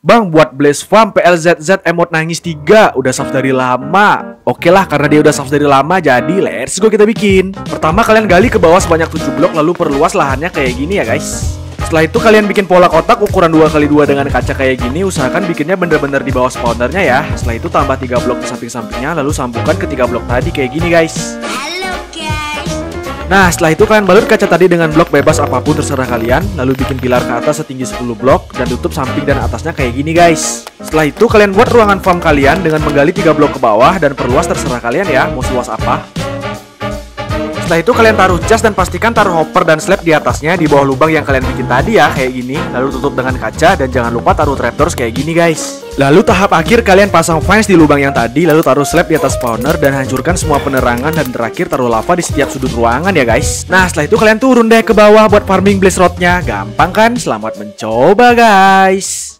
Bang, buat Blaze Farm PLZZ emot nangis 3 udah subs dari lama. Oke lah, karena dia udah subs dari lama, jadi let's go kita bikin. Pertama kalian gali ke bawah sebanyak 7 blok, lalu perluas lahannya kayak gini ya guys. Setelah itu kalian bikin pola kotak ukuran 2x2 dengan kaca kayak gini. Usahakan bikinnya bener-bener di bawah spawnernya ya. Setelah itu tambah 3 blok di samping-sampingnya, lalu sambungkan ke 3 blok tadi kayak gini guys. Nah, setelah itu kalian balut kaca tadi dengan blok bebas apapun terserah kalian. Lalu bikin pilar ke atas setinggi 10 blok dan tutup samping dan atasnya kayak gini guys. Setelah itu kalian buat ruangan farm kalian dengan menggali 3 blok ke bawah dan perluas terserah kalian ya, mau seluas apa. Setelah itu kalian taruh jas dan pastikan taruh hopper dan slab di atasnya di bawah lubang yang kalian bikin tadi ya, kayak gini. Lalu tutup dengan kaca dan jangan lupa taruh trapdoors kayak gini guys. Lalu tahap akhir kalian pasang fence di lubang yang tadi, lalu taruh slab di atas spawner dan hancurkan semua penerangan, dan terakhir taruh lava di setiap sudut ruangan ya guys. Nah, setelah itu kalian turun deh ke bawah buat farming blaze rodnya. Gampang kan? Selamat mencoba guys.